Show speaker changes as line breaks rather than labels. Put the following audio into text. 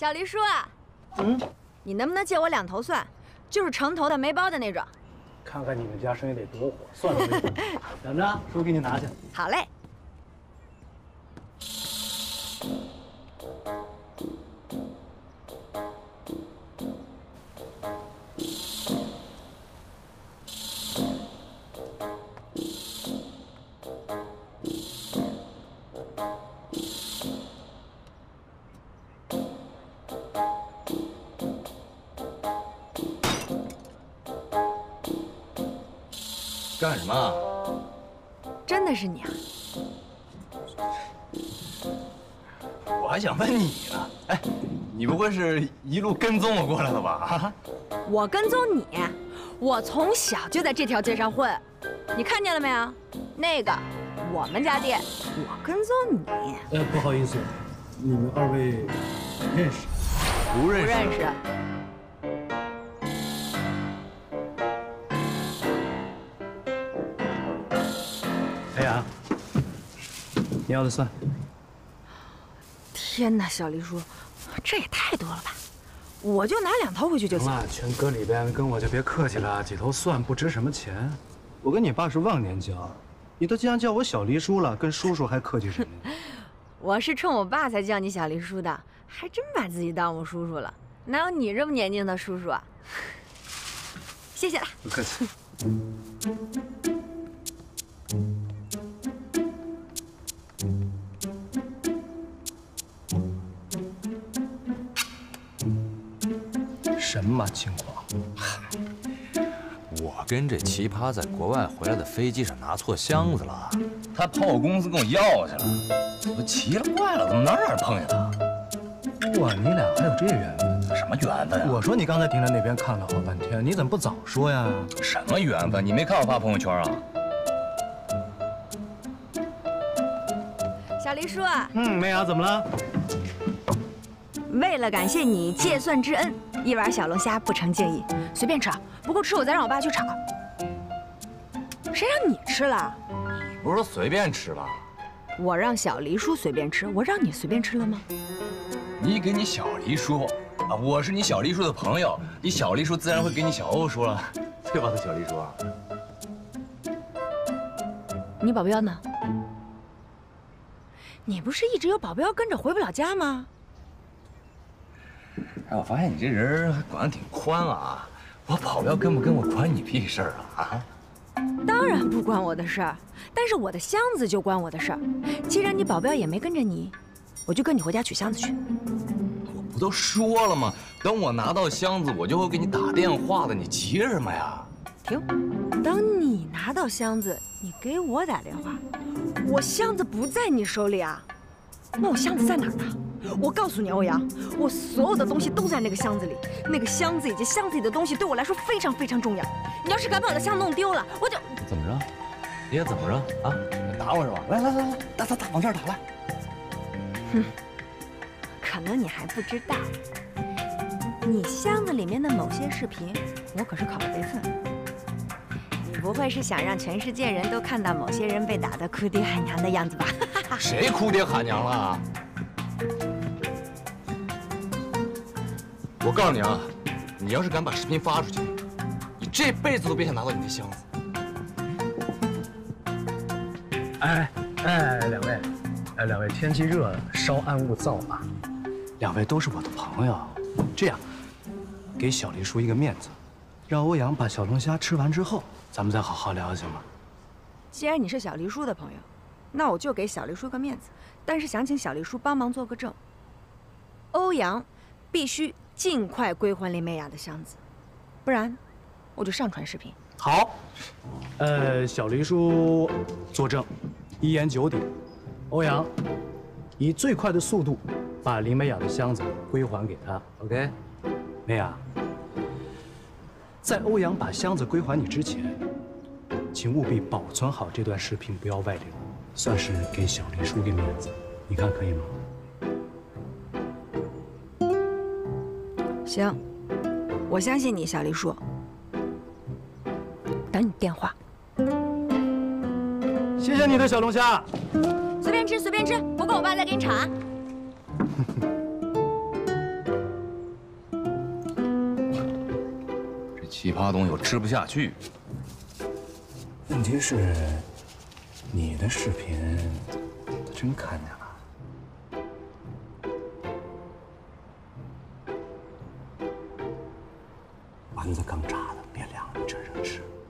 小黎叔啊，你能不能借我2头蒜，就是成头的没包的那种？
看看你们家生意得多火，蒜都没有。等着，叔给你拿去。
好嘞。
干什么？
真的是你啊！
我还想问你呢。哎，你不会是一路跟踪我过来的吧？
我跟踪你，我从小就在这条街上混，你看见了没有？那个我们家店，我跟踪你。
不好意思，你们2位认识？
不认识。
不认识。
哎呀，你要的蒜。
天哪，小黎叔，这也太多了吧！我就拿2头回去就行。
行了，全搁里边，跟我就别客气了。几头蒜不值什么钱。我跟你爸是忘年交，你都既然叫我小黎叔了，跟叔叔还客气什么呀？
我是冲我爸才叫你小黎叔的，还真把自己当我叔叔了。哪有你这么年轻的叔叔啊？谢谢了。
不客气。什么情况？
我跟这奇葩在国外回来的飞机上拿错箱子了，他跑我公司跟我要去了。我奇了怪了，怎么哪儿碰见他？
哇，你俩还有这缘分？
什么缘分啊？
我说你刚才停在那边看了好半天，你怎么不早说呀？
什么缘分？你没看我发朋友圈啊？
小黎叔啊，
梅雅怎么了？
为了感谢你借蒜之恩，一碗小龙虾不成敬意，随便吃啊。不够吃我再让我爸去炒。谁让你吃了？
你不是说随便吃吧？
我让小黎叔随便吃，我让你随便吃了吗？
你给你小黎叔啊，我是你小黎叔的朋友，你小黎叔自然会给你小欧叔了，对吧，小黎叔啊？
你保镖呢？你不是一直有保镖跟着回不了家吗？
哎，我发现你这人还管得挺宽啊！我保镖跟不跟我关你屁事儿啊？
当然不关我的事儿，但是我的箱子就关我的事儿。既然你保镖也没跟着你，我就跟你回家取箱子去。
我不都说了吗？等我拿到箱子，我就会给你打电话的。你急什么呀？
停！等你拿到箱子，你给我打电话。我箱子不在你手里啊，那我箱子在哪儿呢？我告诉你，欧阳，我所有的东西都在那个箱子里。那个箱子以及箱子里的东西对我来说非常非常重要。你要是敢把我的箱弄丢了，我就……
怎么着？你也怎么着啊？打我是吧？来，打，往这儿打来。
哼，可能你还不知道，你箱子里面的某些视频，我可是拷了备份。你不会是想让全世界人都看到某些人被打得哭爹喊娘的样子吧？
谁哭爹喊娘了？我告诉你啊，你要是敢把视频发出去，你这辈子都别想拿到你的箱子。
两位，天气热了，稍安勿躁啊。2位都是我的朋友，这样，给小黎叔一个面子，让欧阳把小龙虾吃完之后，咱们再好好聊，行吗？
既然你是小黎叔的朋友，那我就给小黎叔个面子，但是想请小黎叔帮忙做个证。欧阳必须尽快归还林美雅的箱子，不然我就上传视频。
好，小黎叔作证，1言9鼎。欧阳，以最快的速度把林美雅的箱子归还给她。OK， 美雅，在欧阳把箱子归还你之前，请务必保存好这段视频，不要外流，算是给小黎叔个面子。你看可以吗？
行，我相信你，小黎叔。等你电话。
谢谢你的小龙虾。
随便吃，随便吃，不够我爸再给你炒啊。
奇葩东西我吃不下去。
问题是，你的视频他真看见了。丸子刚炸的，别凉了，趁热吃。